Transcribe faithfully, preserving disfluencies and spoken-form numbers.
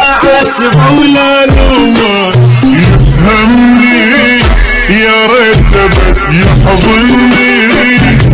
اعاتبه ولا لومه يفهمني، يا ريت بس يحضني.